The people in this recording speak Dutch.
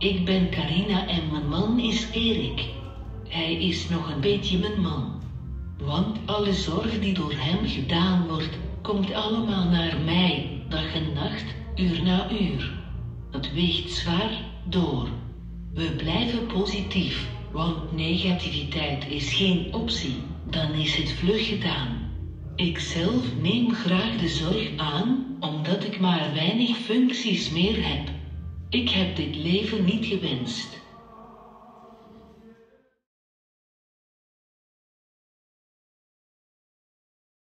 Ik ben Carina en mijn man is Erik. Hij is nog een beetje mijn man. Want alle zorg die door hem gedaan wordt, komt allemaal naar mij, dag en nacht, uur na uur. Het weegt zwaar door. We blijven positief, want negativiteit is geen optie, dan is het vlug gedaan. Ikzelf neem graag de zorg aan, omdat ik maar weinig functies meer heb. Ik heb dit leven niet gewenst.